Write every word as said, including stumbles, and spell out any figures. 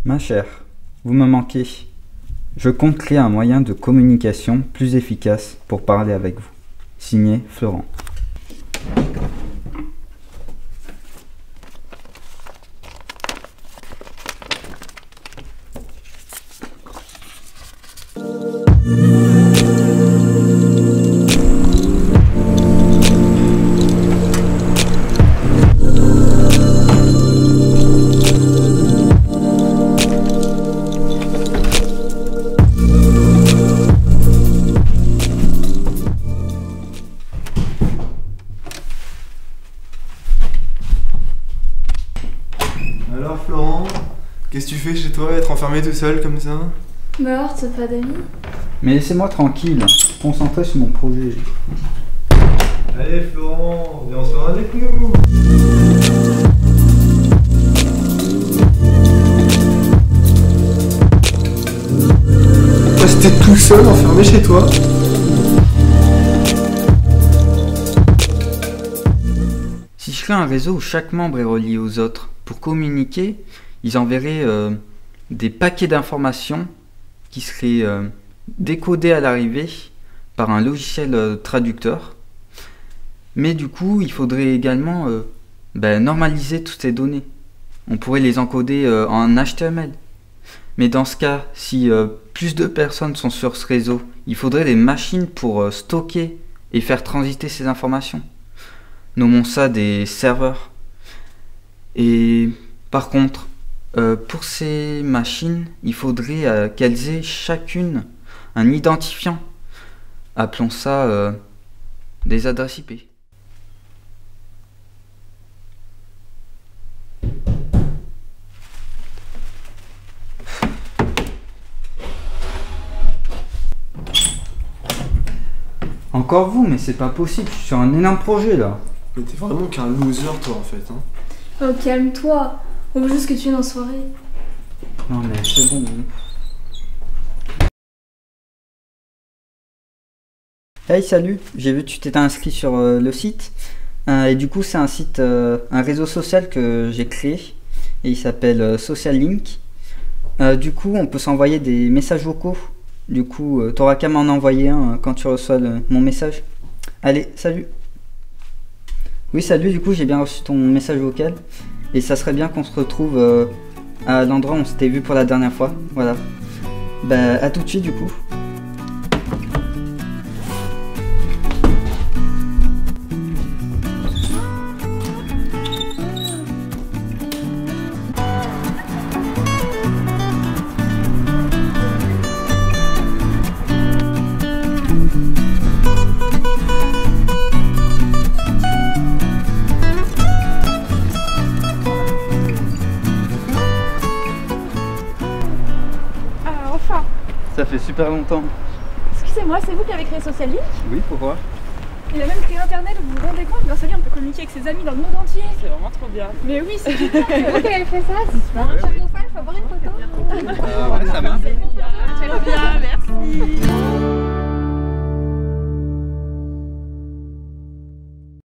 Ma chère, vous me manquez. Je compte créer un moyen de communication plus efficace pour parler avec vous. Signé Florent. Alors Florent, qu'est-ce que tu fais chez toi, être enfermé tout seul comme ça? Bah alors, t'as pas d'amis? Mais laissez-moi tranquille, concentré sur mon projet. Allez Florent, viens en soirée avec nous. Rester tout seul, enfermé chez toi? Si je crée un réseau où chaque membre est relié aux autres, pour communiquer, ils enverraient euh, des paquets d'informations qui seraient euh, décodés à l'arrivée par un logiciel euh, traducteur. Mais du coup, il faudrait également euh, ben, normaliser toutes ces données. On pourrait les encoder euh, en H T M L. Mais dans ce cas, si euh, plus de personnes sont sur ce réseau, il faudrait des machines pour euh, stocker et faire transiter ces informations. Nommons ça des serveurs. Et par contre, euh, pour ces machines, il faudrait euh, qu'elles aient chacune un identifiant. Appelons ça euh, des adresses I P. Encore vous, mais c'est pas possible, je suis sur un énorme projet là. Mais t'es vraiment qu'un loser toi en fait, hein. Oh, calme-toi. On veut juste que tu viennes en soirée. Non mais c'est bon. Hey salut, j'ai vu que tu t'étais inscrit sur euh, le site. Euh, et du coup c'est un site, euh, un réseau social que j'ai créé. Et il s'appelle euh, Social Link. Euh, du coup on peut s'envoyer des messages vocaux. Du coup euh, t'auras qu'à m'en envoyer un euh, quand tu reçois le, mon message. Allez, salut. Oui salut, du coup j'ai bien reçu ton message vocal. Et ça serait bien qu'on se retrouve euh, à l'endroit où on s'était vu pour la dernière fois. Voilà. Bah à tout de suite du coup. Ça fait super longtemps. Excusez-moi, c'est vous qui avez créé Social Link? Oui, pourquoi? Il a même créé Internet, vous vous rendez compte? Grâce à lui, on peut communiquer avec ses amis dans le monde entier. C'est vraiment trop bien. Mais oui, c'est super. C'est vous qui avez fait ça? C'est super. Un chef de faut avoir une photo.